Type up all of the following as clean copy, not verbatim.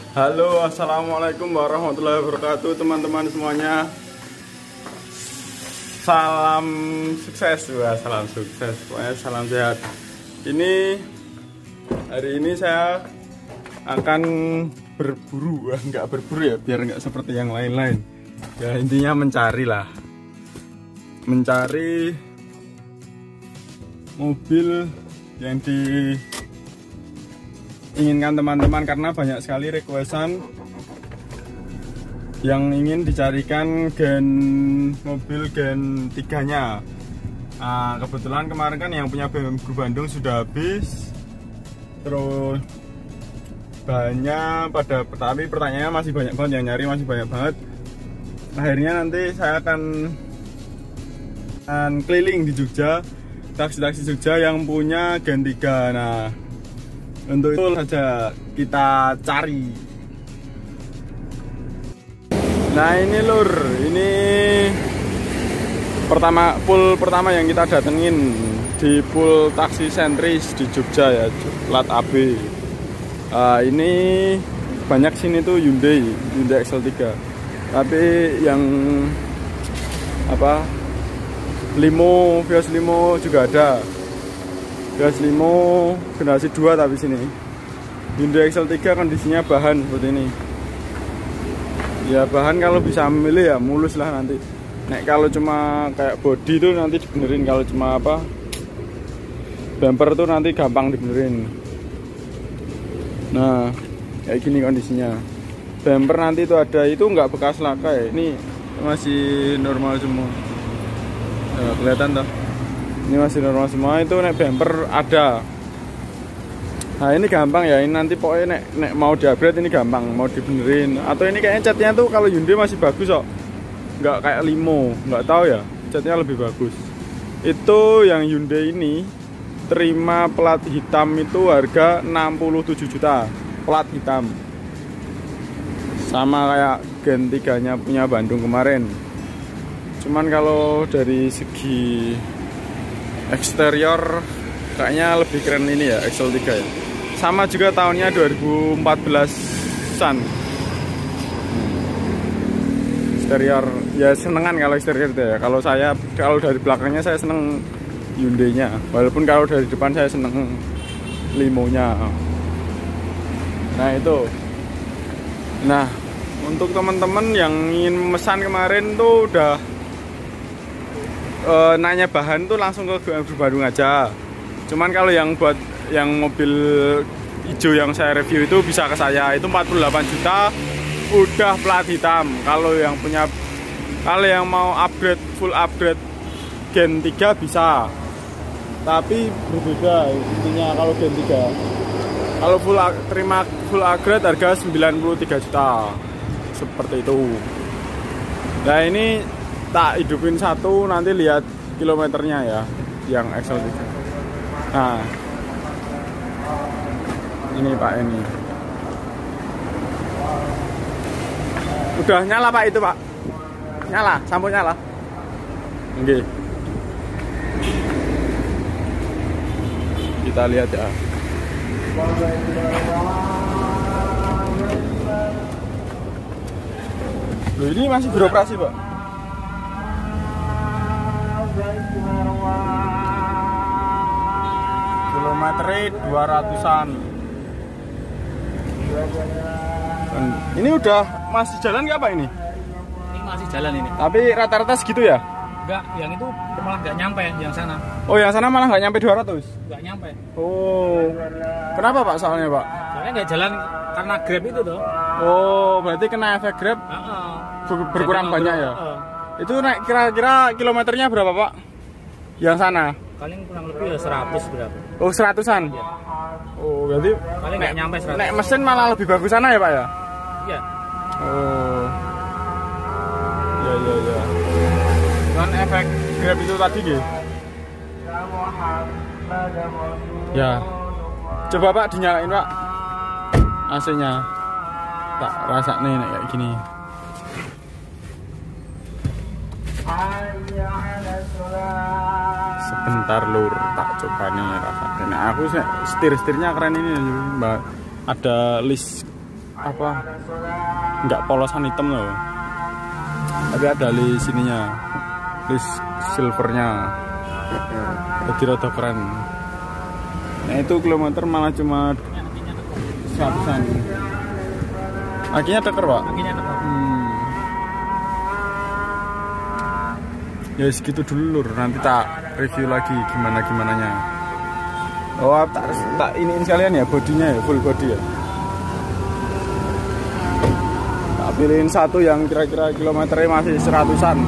Halo, assalamualaikum warahmatullahi wabarakatuh, teman-teman semuanya. Salam sukses, salam sukses, pokoknya salam sehat. Hari ini saya akan berburu, nggak berburu ya, biar nggak seperti yang lain-lain. Ya intinya mencari mobil yang diinginkan teman-teman, karena banyak sekali requestan yang ingin dicarikan mobil Gen 3-nya. Nah, kebetulan kemarin kan yang punya BMW Bandung sudah habis. Terus tapi pertanyaannya masih banyak banget, yang nyari masih banyak banget. Akhirnya nanti saya akan keliling di Jogja, taksi-taksi Jogja yang punya Gen 3. Nah, untuk itu saja kita cari. Nah ini lur, ini pool pertama yang kita datengin di pool taksi sentris di Jogja ya, plat AB. Ini banyak sini tuh Hyundai XL3, tapi yang Vios Limo juga ada. Vios Limo generasi 2 tapi sini. Hyundai XL3 kondisinya bahan seperti ini. Ya bahan kalau bisa memilih ya mulus lah nanti. Kalau cuma kayak body tuh nanti dibenerin, kalau cuma bumper tuh nanti gampang dibenerin. Nah, kayak gini kondisinya. Bumper nanti itu ada, itu nggak bekas laka ya. Ini masih normal semua. Nah, kelihatan toh. Ini masih normal semua, itu bumper ada. Nah ini gampang ya, ini nanti pokoknya nek mau di-upgrade ini gampang, mau dibenerin. Atau ini kayaknya catnya tuh kalau Hyundai masih bagus kok, nggak kayak Limo, nggak tahu ya, catnya lebih bagus. Itu yang Hyundai ini terima plat hitam itu harga 67 juta, plat hitam. Sama kayak Gen 3-nya punya Bandung kemarin. Cuman kalau dari segi eksterior kayaknya lebih keren ini ya, XL3 ya. Sama juga tahunnya 2014-an. Eksterior ya senengan kalau eksterior itu ya. Kalau dari belakangnya saya seneng Hyundai-nya, walaupun kalau dari depan saya seneng Limonya. Nah itu. Nah untuk teman-teman yang ingin memesan kemarin tuh udah nanya bahan tuh langsung ke BMW Bandung aja. Cuman kalau yang buat yang mobil hijau yang saya review itu bisa ke saya, itu 48 juta udah plat hitam. Kalau yang mau full upgrade Gen 3 bisa, tapi berbeda intinya. Kalau Gen 3 kalau full upgrade harga 93 juta seperti itu. Nah ini tak hidupin satu, nanti lihat kilometernya ya yang XL3. Nah ini Pak, ini udah nyala Pak, itu Pak nyala, sampul nyala. Oke, kita lihat ya. Loh, ini masih beroperasi Pak. Kilometernya 200-an. Ini udah masih jalan nggak Pak ini? Ini masih jalan ini. Tapi rata-rata segitu ya? Enggak, yang itu malah nggak nyampe yang sana. Oh yang sana malah nggak nyampe 200? Nggak nyampe. Oh, kenapa Pak soalnya Pak? Soalnya nggak jalan karena Grab itu toh. Oh, berarti kena efek Grab. Berkurang banyak ya? Itu naik kira-kira kilometernya berapa Pak? Yang sana? Paling kurang lebih ya 100 berapa. Oh 100-an? Iya. Oh berarti paling nggak nyampe 100. Naik mesin malah lebih bagus sana ya Pak ya? Iya. Oh. Ya. Kan efek Grab itu tadi gitu. Ya. Coba Pak dinyalain Pak AC-nya. Tak rasa nih kayak gini. Sebentar lur, tak coba nih rasanya. Nah, aku setir-setirnya keren ini, Mbak. Ada list apa nggak polosan hitam loh, tapi ada list sininya, list silvernya, jadi rada keren. Nah itu kilometer malah cuma 100-an. Akinya teker pak? Akinya teker. Ya segitu dulu lur, nanti tak review lagi gimana-gimananya. Oh tak iniin sekalian ya bodinya ya, full body ya. Tak pilihin satu yang kira-kira kilometernya masih 100-an.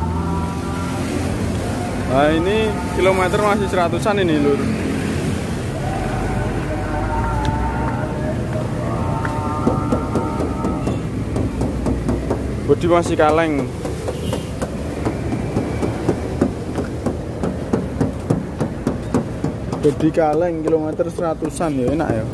Nah ini kilometer masih 100-an ini lur. Bodi masih kaleng. Bodi kaleng kilometer 100-an ya, enak ya.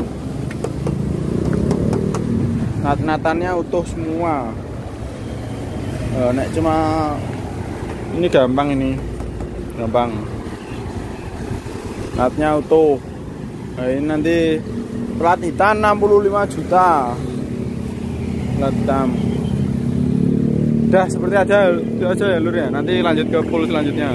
Nat-natannya utuh semua. Nek cuma ini gampang ini. Gampang. Natnya utuh. Nah, ini nanti plat hitam 65 juta. Plat hitam. Udah seperti itu aja ya lur ya. Nanti lanjut ke pool selanjutnya.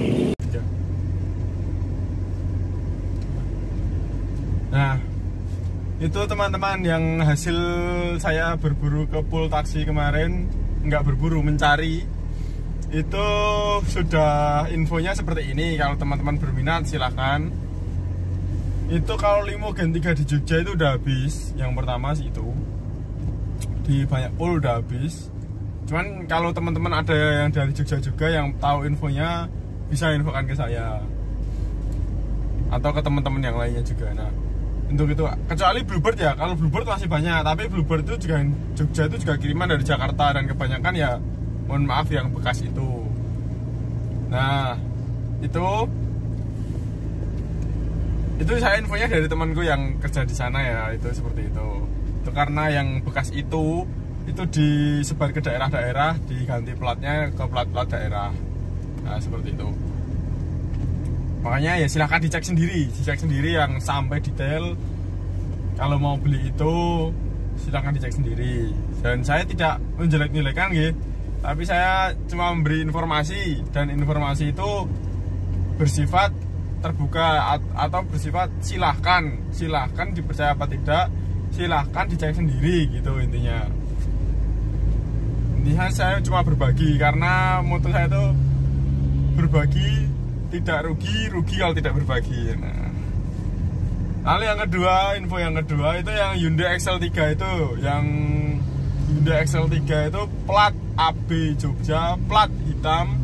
Nah, itu teman-teman yang hasil saya berburu ke pool taksi kemarin, nggak berburu, mencari. Itu sudah infonya seperti ini. Kalau teman-teman berminat silahkan. Itu kalau limo Gen 3 di Jogja itu udah habis. Yang pertama sih itu di banyak pool udah habis. Cuman kalau teman-teman ada yang dari Jogja juga yang tahu infonya, bisa infokan ke saya atau ke teman-teman yang lainnya juga. Nah untuk itu, kecuali Bluebird ya, kalau Bluebird masih banyak, tapi Bluebird itu juga Jogja itu juga kiriman dari Jakarta, dan kebanyakan ya mohon maaf yang bekas itu. Nah itu saya infonya dari temanku yang kerja di sana ya, itu seperti itu. Itu karena yang bekas itu disebar ke daerah-daerah, diganti platnya ke plat-plat daerah. Nah seperti itu. Makanya ya silahkan dicek sendiri yang sampai detail. Kalau mau beli itu silahkan dicek sendiri. Dan saya tidak menjelek-jelekan gitu, tapi saya cuma memberi informasi, dan informasi itu bersifat terbuka atau bersifat silahkan dipercaya apa tidak, silahkan dicek sendiri gitu intinya. Intinya saya cuma berbagi, karena moto saya itu berbagi, tidak rugi kalau tidak berbagi. Nah, lalu yang kedua, info yang kedua itu yang Hyundai XL3 itu, yang Hyundai XL3 itu plat AB Jogja, plat hitam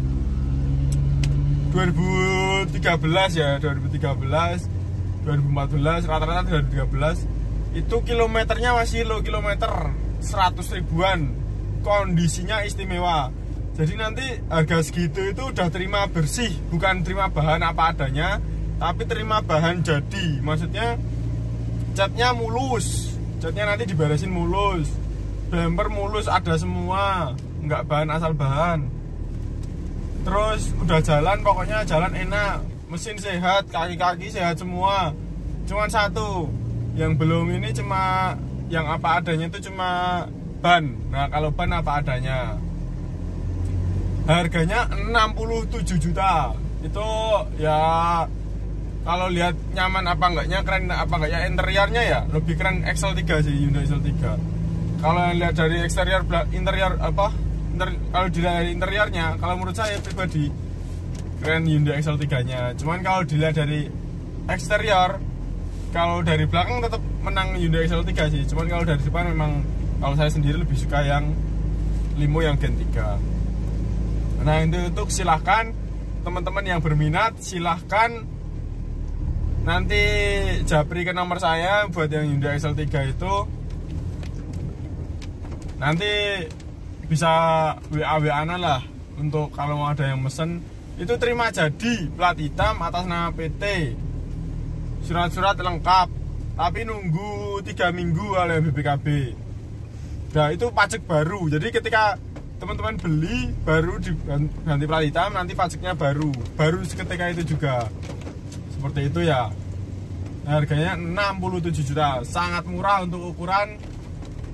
2013 ya, 2013, 2014, rata-rata 2013. Itu kilometernya masih low kilometer, 100 ribuan, kondisinya istimewa. Jadi nanti harga segitu itu udah terima bersih, bukan terima bahan apa adanya, tapi terima bahan jadi. Maksudnya catnya mulus, catnya nanti diberesin mulus, bumper mulus, ada semua, nggak bahan asal bahan. Terus udah jalan, pokoknya jalan enak, mesin sehat, kaki-kaki sehat semua. Cuman satu yang belum ini, cuma yang apa adanya itu cuma ban. Nah kalau ban apa adanya, harganya 67 juta. Itu ya kalau lihat nyaman apa enggaknya, keren apa enggaknya, interiornya ya lebih keren XL3 sih, Hyundai XL3. Kalau lihat dari eksterior, interior apa, kalau dilihat dari interiornya, kalau menurut saya pribadi keren Hyundai XL3 nya. Cuman kalau dilihat dari eksterior, kalau dari belakang tetap menang Hyundai XL3 sih. Cuman kalau dari depan memang, kalau saya sendiri lebih suka yang limo yang Gen 3. Nah itu untuk silahkan teman-teman yang berminat, silahkan nanti japri ke nomor saya buat yang Hyundai XL3 itu. Nanti bisa WA-WA-an lah untuk kalau mau ada yang mesen. Itu terima jadi, plat hitam atas nama PT, surat-surat lengkap, tapi nunggu 3 minggu oleh BPKB. Nah itu pajak baru, jadi ketika teman-teman beli baru diganti plat hitam, nanti pajaknya baru seketika itu juga. Seperti itu ya. Nah, harganya 67 juta, sangat murah untuk ukuran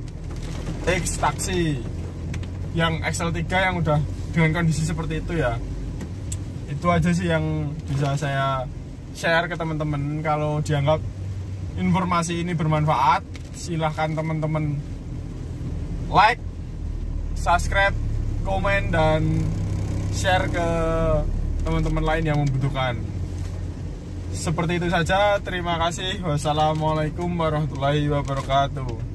X taksi yang XL3 yang udah dengan kondisi seperti itu ya. Itu aja sih yang bisa saya share ke teman-teman. Kalau dianggap informasi ini bermanfaat, silahkan teman-teman like, subscribe, komen, dan share ke teman-teman lain yang membutuhkan. Seperti itu saja, terima kasih. Wassalamualaikum warahmatullahi wabarakatuh.